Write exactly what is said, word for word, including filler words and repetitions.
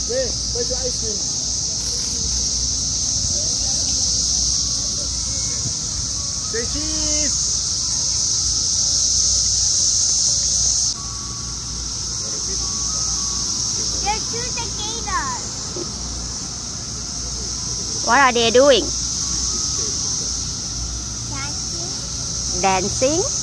Where? Where's your ice cream? Say cheese! There are two cicadas. What are they doing? Dancing. Dancing?